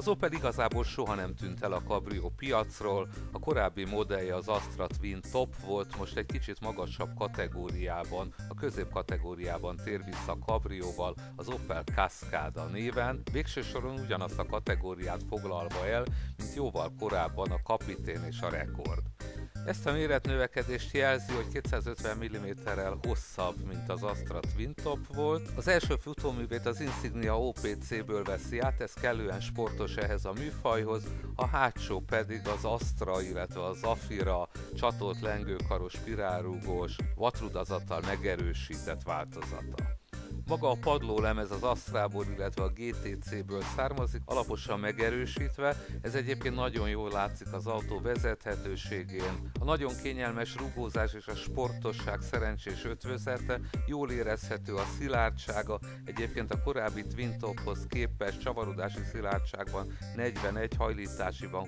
Az Opel igazából soha nem tűnt el a kabrió piacról, a korábbi modellje az Astra Twin Top volt, most egy kicsit magasabb kategóriában, a középkategóriában tér vissza a kabrióval, az Opel Cascada néven, végső soron ugyanazt a kategóriát foglalva el, mint jóval korábban a Capitaine és a Rekord. Ezt a méretnövekedést jelzi, hogy 250 mm-rel hosszabb, mint az Astra Twin Top volt. Az első futóművét az Insignia OPC-ből veszi át, ez kellően sportos ehhez a műfajhoz, a hátsó pedig az Astra, illetve az Zafira csatolt lengőkaros spirálrúgós, vadrudazattal megerősített változata. Maga a padlólemez az Astrából, illetve a GTC-ből származik, alaposan megerősítve, ez egyébként nagyon jól látszik az autó vezethetőségén. A nagyon kényelmes rugózás és a sportosság szerencsés ötvözete, jól érezhető a szilárdsága, egyébként a korábbi Twin Tophoz képest csavarodási szilárdságban 41, hajlításiban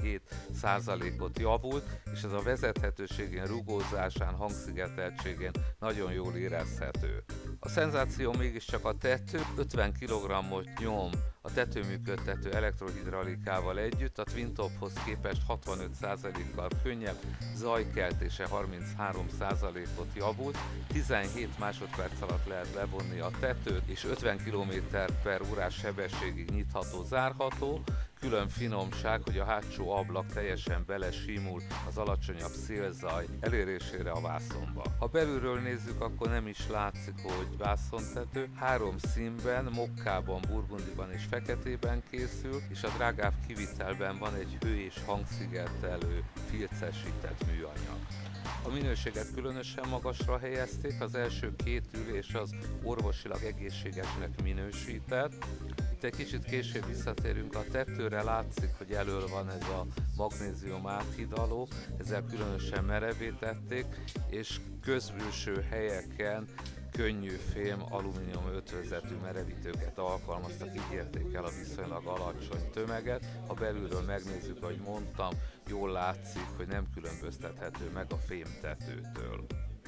27%-ot javult, és ez a vezethetőségén, rugózásán, hangszigeteltségén nagyon jól érezhető. A szenzáció mégiscsak a tető, 50 kg-ot nyom a tetőműködtető elektrohidraulikával együtt, a Twin Tophoz képest 65%-kal könnyebb, zajkeltése 33%-ot javult, 17 másodperc alatt lehet levonni a tetőt, és 50 km/h sebességig nyitható, zárható. Külön finomság, hogy a hátsó ablak teljesen belesimul az alacsonyabb szélzaj elérésére a vászonba. Ha belülről nézzük, akkor nem is látszik, hogy vászontető. 3 színben, mokkában, burgundiban és feketében készül, és a drágább kivitelben van egy hő- és hangszigetelő filcesített műanyag. A minőséget különösen magasra helyezték, az első 2 ülés az orvosilag egészségesnek minősített. Itt egy kicsit később visszatérünk a tetőre, látszik, hogy elől van ez a magnézium áthidaló, ezzel különösen merevé tették, és közbülső helyeken könnyű fém, alumínium ötvözetű merevítőket alkalmaztak, így érték el a viszonylag alacsony tömeget. Ha belülről megnézzük, ahogy mondtam, jól látszik, hogy nem különböztethető meg a fémtetőtől.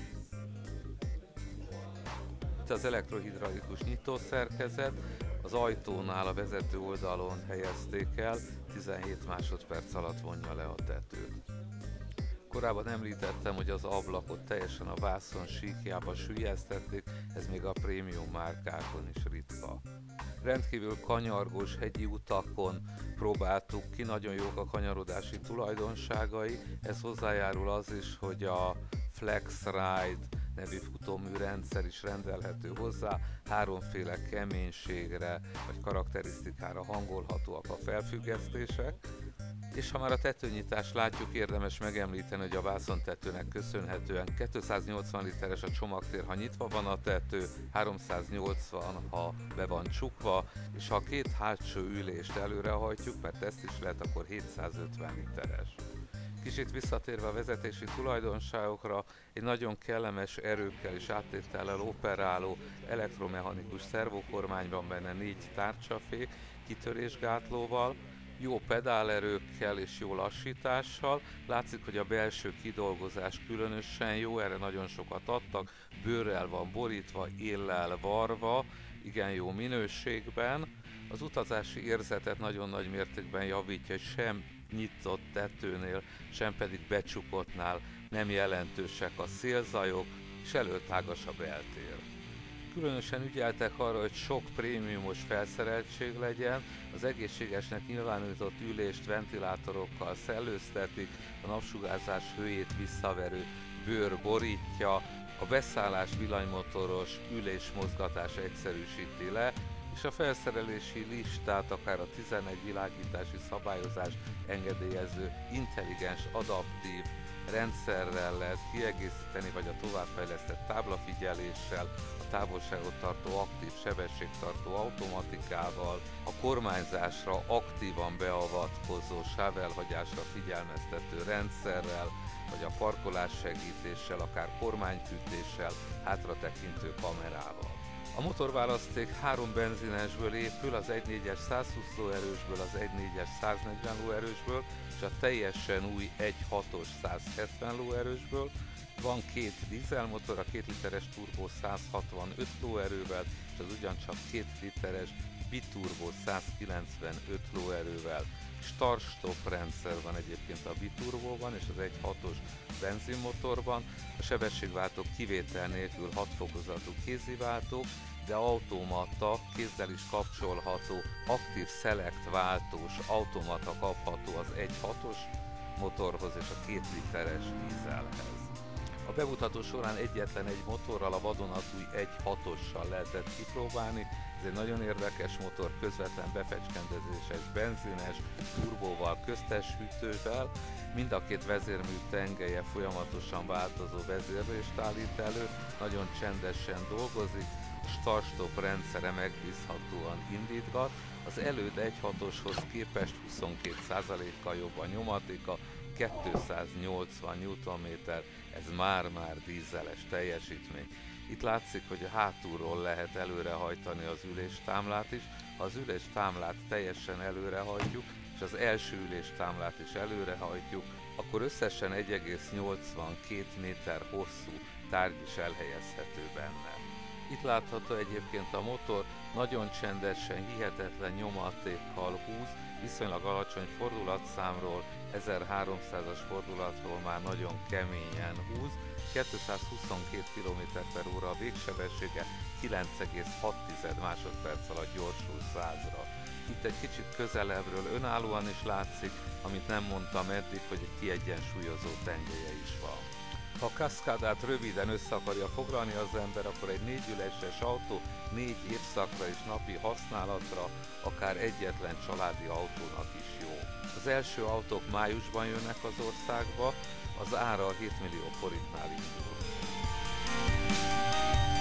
Itt az elektrohidraulikus nyitószerkezet, az ajtónál a vezető oldalon helyezték el, 17 másodperc alatt vonja le a tetőt. Korábban említettem, hogy az ablakot teljesen a vászon síkjába süllyesztették, ez még a prémium márkákon is ritka. Rendkívül kanyargós hegyi utakon próbáltuk ki, nagyon jók a kanyarodási tulajdonságai, ez hozzájárul az is, hogy a Flex Ride nevű futóműrendszer is rendelhető hozzá, 3 keménységre vagy karakterisztikára hangolhatóak a felfüggesztések. És ha már a tetőnyitást látjuk, érdemes megemlíteni, hogy a vászontetőnek köszönhetően 280 literes a csomagtér, ha nyitva van a tető, 380, ha be van csukva, és ha a 2 hátsó ülést előrehajtjuk, mert ezt is lehet, akkor 750 literes. Kicsit visszatérve a vezetési tulajdonságokra, egy nagyon kellemes erőkkel és áttétellel operáló elektromechanikus szervokormány van benne, 4 tárcsafék kitörésgátlóval, jó pedálerőkkel és jó lassítással. Látszik, hogy a belső kidolgozás különösen jó, erre nagyon sokat adtak, bőrrel van borítva, éllel varva, igen jó minőségben. Az utazási érzetet nagyon nagy mértékben javítja, hogy sem nyitott tetőnél, sem pedig becsukottnál nem jelentősek a szélzajok, és előtágas a beltér. Különösen ügyeltek arra, hogy sok prémiumos felszereltség legyen, az egészségesnek nyilvánított ülést ventilátorokkal szellőztetik, a napsugárzás hőjét visszaverő bőr borítja, a beszállás villanymotoros ülésmozgatás egyszerűsíti le, és a felszerelési listát akár a 11 világítási szabályozást engedélyező intelligens, adaptív rendszerrel lehet kiegészíteni, vagy a továbbfejlesztett táblafigyeléssel, a távolságot tartó aktív sebességtartó automatikával, a kormányzásra aktívan beavatkozó sávelhagyásra figyelmeztető rendszerrel, vagy a parkolás segítéssel, akár kormányfűtéssel, hátratekintő kamerával. A motorválaszték 3 benzinesből épül, az 1.4-es 120 lóerősből, az 1.4-es 140 lóerősből, és a teljesen új 1.6-os 170 lóerősből. Van 2 dízelmotor, a 2 literes turbó 165 lóerővel, és az ugyancsak 2 literes biturbo 195 lóerővel. Start-stop rendszer van egyébként a biturbóban és az 1.6-os benzinmotorban. A sebességváltók kivétel nélkül 6 fokozatú kéziváltók, de automata, kézzel is kapcsolható, aktív select váltós automata kapható az 1.6-os motorhoz és a 2 literes dízelhez. A bemutató során egyetlen egy motorral, a vadonatúj 1.6-ossal lehetett kipróbálni. Ez egy nagyon érdekes motor, közvetlen befecskendezéses, benzines, turbóval, köztes hűtővel. Mind a két vezérmű tengelye folyamatosan változó vezérlést állít elő, nagyon csendesen dolgozik, a start-stop rendszere megbízhatóan indítgat, az előd 1.6-oshoz képest 22%-kal jobb a nyomatika, 280 Nm, ez már-már dízeles teljesítmény. Itt látszik, hogy a hátulról lehet előrehajtani az üléstámlát is. Ha az üléstámlát teljesen előrehajtjuk, és az első üléstámlát is előrehajtjuk, akkor összesen 1,82 méter hosszú tárgy is elhelyezhető benne. Itt látható egyébként a motor, nagyon csendesen, hihetetlen nyomatékkal húz, viszonylag alacsony fordulatszámról, 1300-as fordulatról már nagyon keményen húz, 222 km/h a végsebessége, 9,6 másodperc alatt gyorsul 100-ra. Itt egy kicsit közelebbről önállóan is látszik, amit nem mondtam eddig, hogy egy kiegyensúlyozó tengelye is van. Ha a Cascadát röviden össze akarja foglalni az ember, akkor egy 4 üléses autó 4 évszakra és napi használatra, akár egyetlen családi autónak is jó. Az első autók májusban jönnek az országba, az ára 7 millió forintnál indul.